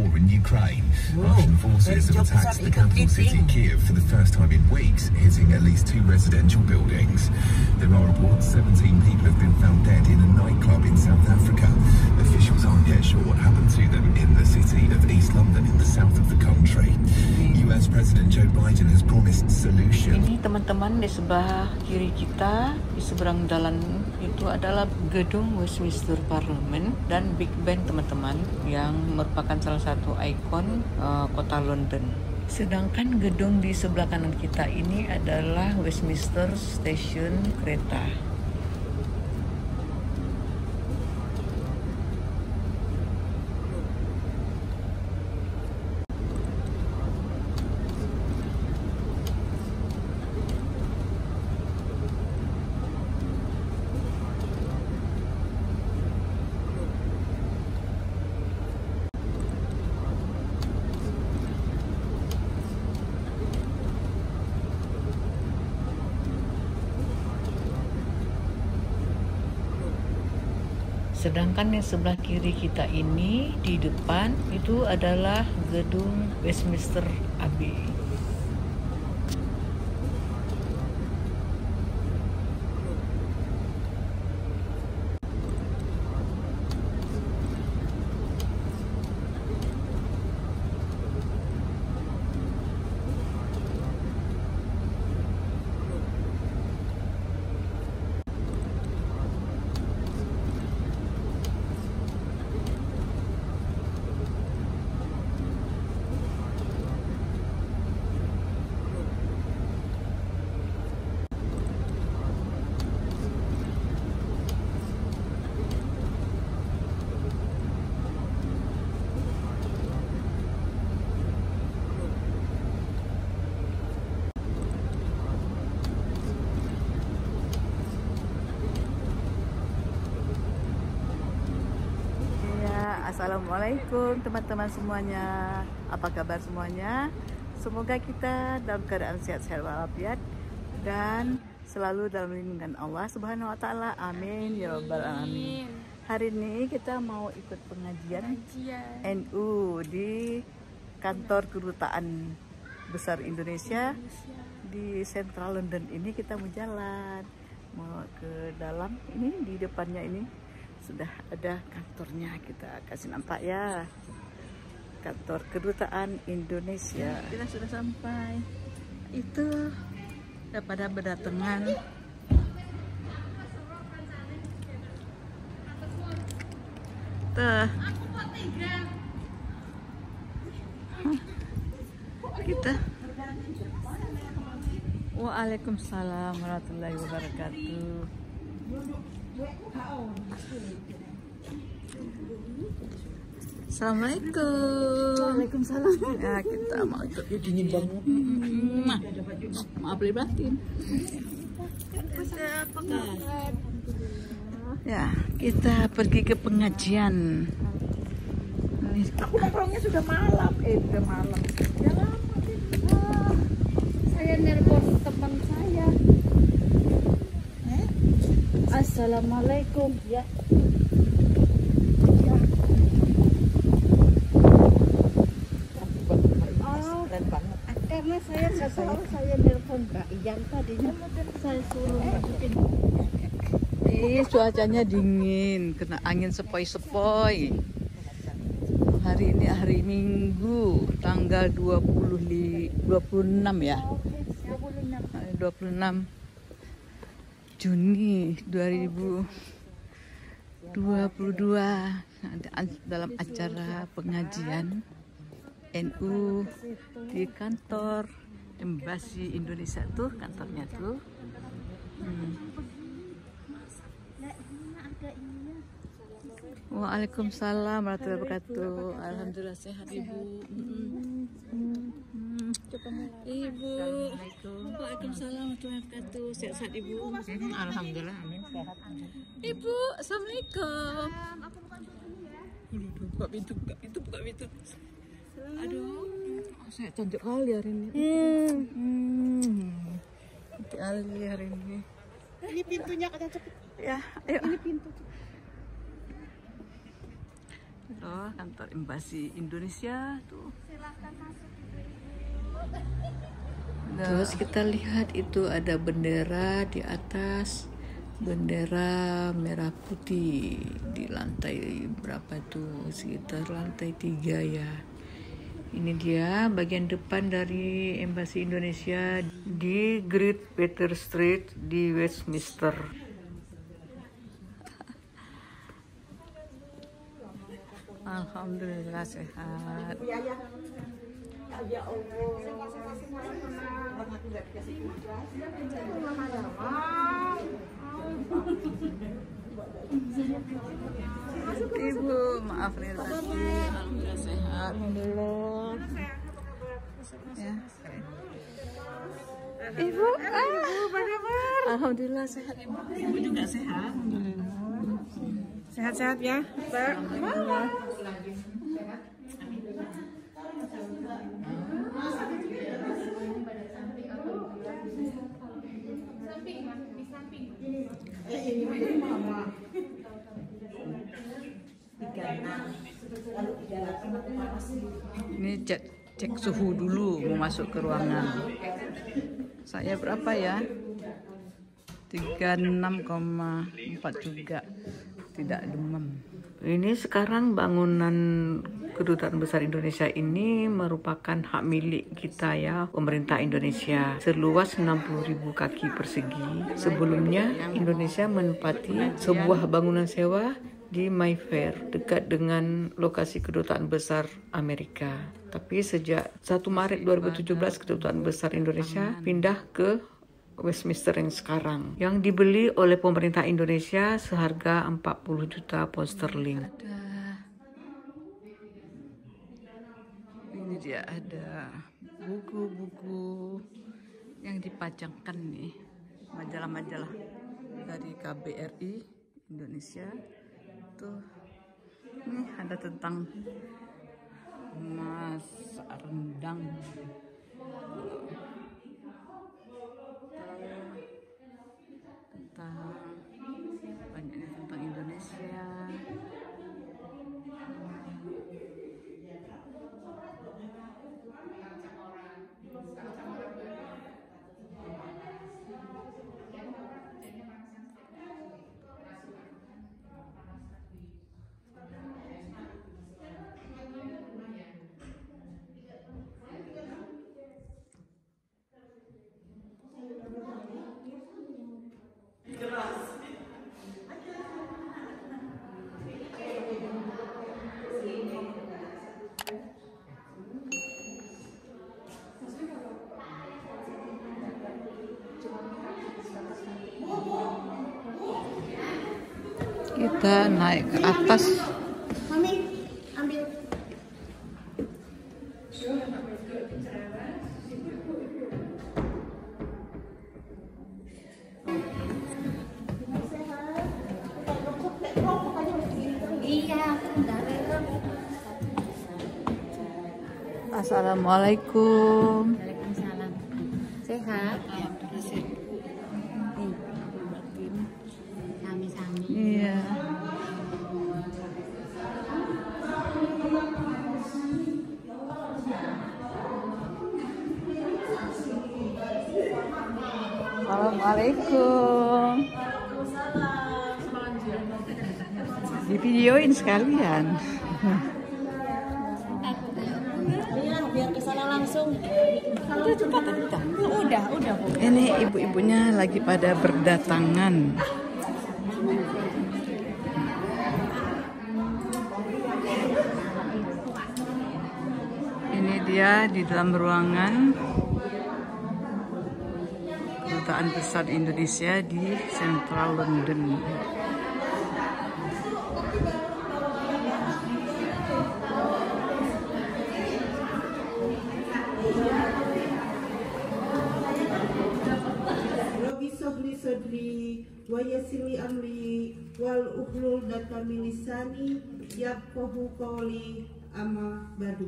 war in Ukraine. Russian forces have attacked the capital city, Kiev, for the first time in weeks, hitting at least 2 residential buildings. There are reports 17 people have been found dead in a nightclub in South Africa. Officials aren't yet sure what happened to them in the city of East London in the south of the country. US President Joe Biden has promised solution. Ini teman-teman di sebelah kiri kita, di seberang jalan itu adalah gedung Westminster Parliament dan Big Ben teman-teman, yang merupakan salah satu ikon kota London. Sedangkan gedung di sebelah kanan kita ini adalah Westminster Station kereta. Sedangkan yang sebelah kiri kita ini di depan itu adalah gedung Westminster Abbey. Assalamualaikum teman-teman semuanya, apa kabar semuanya? Semoga kita dalam keadaan sehat-sehat walafiat dan selalu dalam lindungan Allah Subhanahu wa Ta'ala. Amin ya rabbal alamin. Hari ini kita mau ikut pengajian NU di kantor kedutaan besar Indonesia di Central London. Ini kita mau jalan, mau ke dalam. Ini di depannya ini sudah ada kantornya, kita kasih nampak ya, kantor kedutaan Indonesia. Kita sudah sampai, itu udah pada berdatangan. Tuh kita. Waalaikumsalam warahmatullahi wabarakatuh. Assalamualaikum. Waalaikumsalam. Ya, kita mau ikut dingin banget. Maaf lahir batin. Ya, kita pergi ke pengajian. Aku nongkrongnya sudah malam. Udah malam. Ya lama. Saya nelpon teman saya. Assalamualaikum ya. Karena saya nggak tahu, saya nelpon Mbak Iyan tadinya saya suruh masukin. Cuacanya dingin, kena angin sepoi-sepoi. Hari ini hari Minggu, tanggal 26 ya. 26 Juni 2022 dalam acara pengajian NU di kantor Embasi Indonesia tuh, kantornya tuh. Waalaikumsalam warahmatullahi wabarakatuh. Alhamdulillah sehat Ibu. Ibu. Waalaikumsalam warahmatullahi wabarakatuh. Sehat-sehat Ibu. Alhamdulillah, amin, sehat. Ibu, assalamualaikum. Buka pintu, buka pintu, buka pintu. Aduh, saya cantik kali hari ini. Cantik kali hari ini. Ini pintunya katanya cepet. Ya, ayo. Ini pintu. Oh, kantor Embasi Indonesia tuh. Silakan masuk. Terus kita lihat itu ada bendera di atas, bendera merah putih di lantai berapa tuh, sekitar lantai 3 ya. Ini dia bagian depan dari Embasi Indonesia di Great Peter Street di Westminster. Alhamdulillah sehat. Ya Allah. Ibu, maaf nih tadi. Alhamdulillah sehat. Alhamdulillah. Ya. Ibu, alhamdulillah sehat. Ibu juga sehat. Alhamdulillah. Sehat-sehat ya, Pak. Ini cek suhu dulu mau masuk ke ruangan. Saya berapa ya? 36,4 juga. Tidak demam. Ini sekarang bangunan Kedutaan Besar Indonesia ini merupakan hak milik kita ya, pemerintah Indonesia, seluas 60.000 kaki persegi. Sebelumnya Indonesia menempati sebuah bangunan sewa di Mayfair dekat dengan lokasi Kedutaan Besar Amerika. Tapi sejak 1 Maret 2017 Kedutaan Besar Indonesia pindah ke Westminster yang sekarang, yang dibeli oleh pemerintah Indonesia seharga 40 juta pound sterling. Ini dia ada buku-buku yang dipajangkan nih, majalah-majalah dari KBRI Indonesia. Tuh, ini ada tentang masak rendang. Banyaknya tentang Indonesia. Kita naik ke atas. Mami, ambil. Iya, Assalamualaikum. Waalaikumsalam. Sehat? Sami-sami. Iya. Assalamualaikum. Di videoin sekalian. Iya, biar ke sana langsung. Udah. Ini ibu-ibunya lagi pada berdatangan. Ini dia di dalam ruangan Kedutaan Besar Indonesia di Central London. Sadri wa yassirli amri wal uhlul data min lisani yafqahu qawli amma ba'du.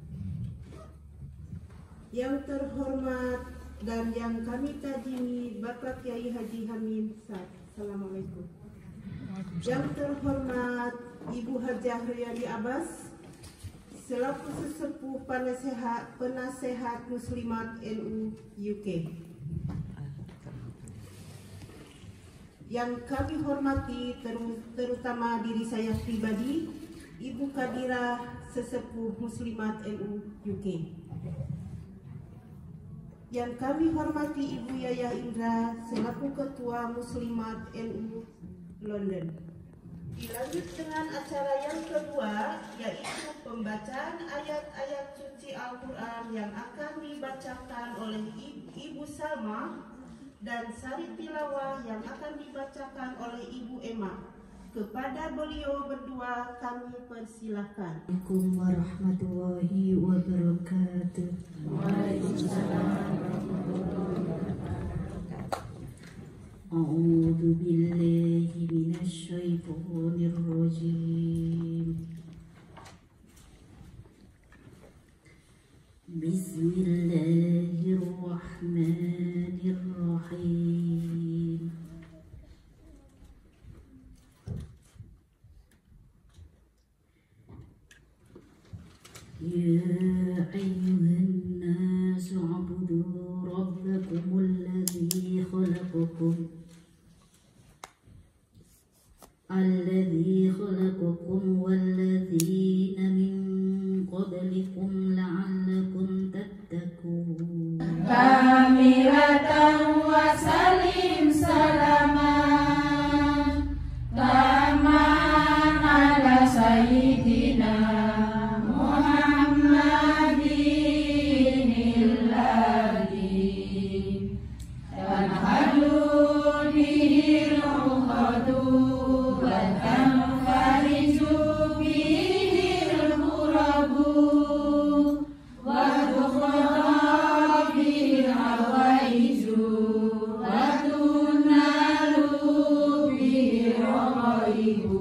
Yang terhormat dan yang kami tajimi Bapak Kiai Haji Hamid Saad. Assalamualaikum. Yang terhormat Ibu Hajah Riyadi Abbas selaku sesepuh penasehat Muslimat NU UK. Yang kami hormati terutama diri saya pribadi, Ibu Kadira sesepuh Muslimat NU UK. Yang kami hormati Ibu Yaya Indra selaku Ketua Muslimat NU London. Dilanjut dengan acara yang kedua, yaitu pembacaan ayat-ayat suci Al-Quran yang akan dibacakan oleh Ibu Salma dan sari tilawah yang akan dibacakan oleh Ibu Emma. Kepada beliau berdua kami persilahkan. Assalamualaikum warahmatullahi wabarakatuh. Waalaikumsalam. A'udzu billahi minasy syaithanir rajim. Bismillahirrahmanirrahim. Ya ayyuhan nasu 'budu rabbakumul ladzi khalaqakum walladzina min qablikum la'allakum tattaqun. Kamilatan wa salim salaman taman ala sayyidina Muhammadin illadhi tanhadu bihil uqadu wa tanfariju bihil qurabu wa tuqra bihil hawaiju wa tunalu bihil ghaibu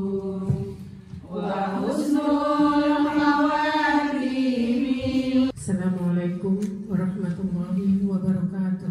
wa husnul khawatimi. Assalamualaikum warahmatullahi wabarakatuh.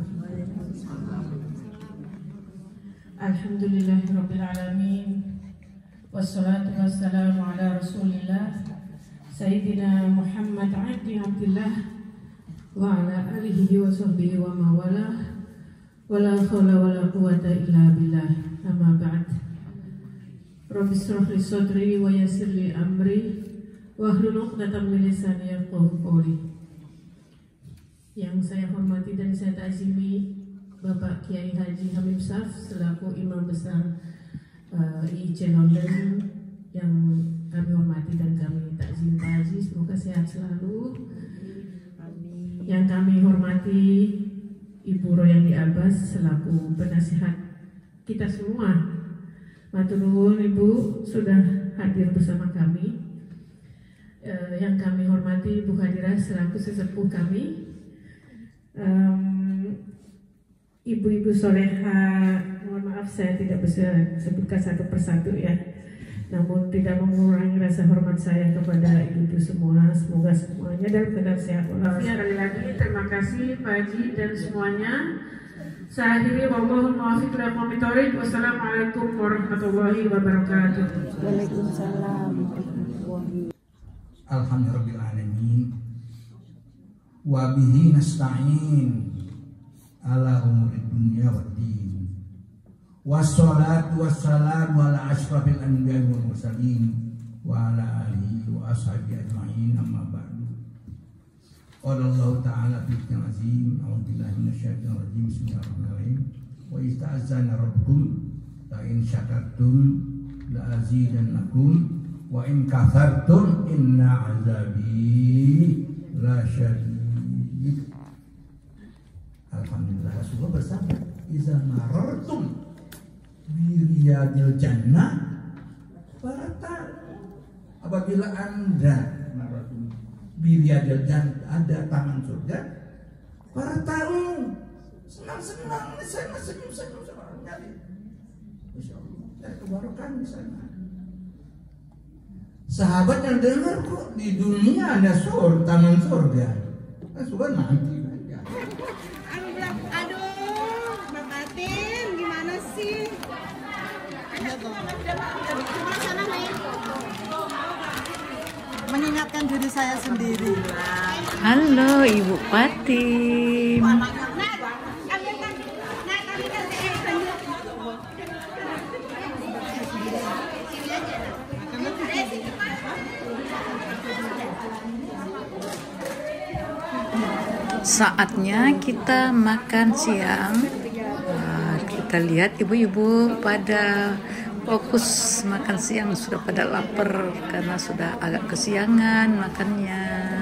Alhamdulillahirabbil alamin. Wassalatu wassalamu ala Rasulillah Sayyidina Muhammad Abdillah wa ala alihi wa sahbihi wa mawalah. Wala khawla wala quwata illa billah. Amma ba'd. Rabbi shrah li sadri wa yassir li amri wahlul 'uqdatam min lisani yafqahu qawli. Yang saya hormati dan saya ta'zimi Bapak Kiai Haji Hamim Saf selaku Imam Besar IIC London, yang kami hormati dan kami ta'zim Pak Haji, semoga sehat selalu. Yang kami hormati Ibu Royandi Abbas selaku penasihat kita semua. Matur nuwun Ibu sudah hadir bersama kami. Yang kami hormati Ibu Kadira selaku sesepuh kami. Ibu-ibu soleha, mohon maaf saya tidak bisa sebutkan satu persatu ya, namun tidak mengurangi rasa hormat saya kepada ibu-ibu semua. Semoga semuanya dalam keadaan sehat walafiat. Sekali lagi terima kasih Pak Haji dan semuanya. Saya akhiri wallahul muwaffiq ila aqwamit thoriq. Wassalamualaikum warahmatullahi wabarakatuh. Waalaikumsalam. Alhamdulillahirabbil alamin. Wa bihi nasta'in ala umurid dunya waddin. Wassalatu wassalamu ala asyrafil anbiya'i wal mursalin wa ala alihi wa ashabihi ajma'in, amma ba'du. Qala Allah ta'ala fi kitabihil azim, a'udzu billahi minasyaitonir rajim, bismillahirrahmanirrahim. Wa ista'azana rabbukum la in syakartum la azidannakum wa in kafartum inna azabi la syadid. Alhamdulillah, Rasulullah bersabda, "Iza marartum bi riyadil jannah farata." Apabila Anda marartum bi riyadil jannah, ada taman surga, farata, senang-senang, saya senyum-senyum sama nyari. Insyaallah, ada kebarokan di sana. Sahabat yang dengar kok di dunia ada taman surga, kan surga nanti kan ya. Aduh, Mbak Atin, gimana sih? Sana nih. menyelamatkan diri saya sendiri. Halo Ibu Patim. Saatnya kita makan siang. Kita lihat ibu-ibu pada fokus makan siang, sudah pada lapar karena sudah agak kesiangan makannya.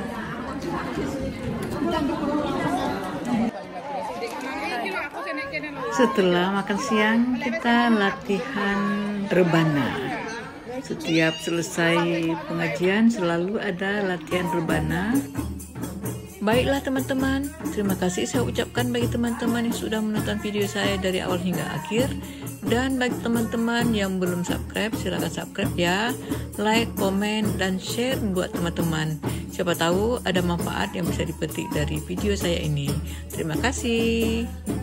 Setelah makan siang kita latihan rebana. Setiap selesai pengajian selalu ada latihan rebana. Baiklah teman-teman, terima kasih saya ucapkan bagi teman-teman yang sudah menonton video saya dari awal hingga akhir. Dan bagi teman-teman yang belum subscribe, silahkan subscribe ya. Like, komen, dan share buat teman-teman. Siapa tahu ada manfaat yang bisa dipetik dari video saya ini. Terima kasih.